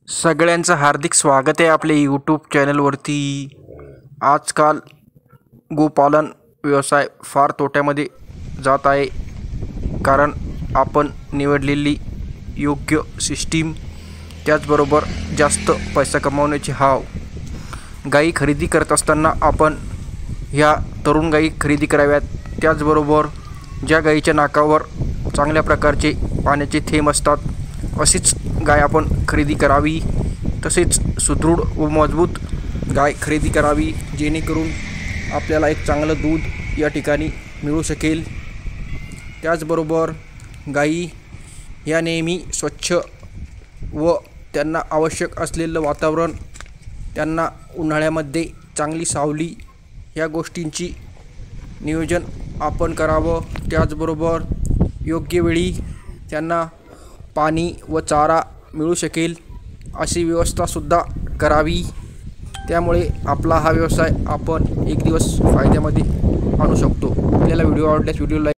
सगळ्यांचं हार्दिक स्वागत आहे आपल्या यूट्यूब चॅनलवरती। आजकाल गोपालन व्यवसाय फार तोट्यामध्ये जात आहे, कारण आपण निवडलेली योग्य सिस्टीम, त्याचबरोबर जास्त पैसा कमावण्याची हाव। गायी खरेदी करत असताना आपण ह्या तरुण गायी खरेदी कराव्यात। त्याचबरोबर ज्या गायीच्या नाकावर चांगल्या प्रकारचे पाण्याचे थेंब असतात अशीच गाय आपण खरेदी करावी। तसेच सुदृढ व मजबूत गाय खरेदी करावी, जेणेकरून आपल्याला एक चांगलं दूध या ठिकाणी मिळू शकेल। त्याचबरोबर गायी या नेहमी स्वच्छ व त्यांना आवश्यक असलेलं वातावरण, त्यांना उन्हाळ्यामध्ये चांगली सावली, या गोष्टींची नियोजन आपण करावं। त्याचबरोबर योग्य वेळी त्यांना पाणी व चारा मिळू शकेल अशी व्यवस्थासुद्धा करावी। त्यामुळे आपला हा व्यवसाय आपण एक दिवस फायद्यामध्ये आणू शकतो। आपल्याला व्हिडिओ आवडल्यास व्हिडिओ लाईक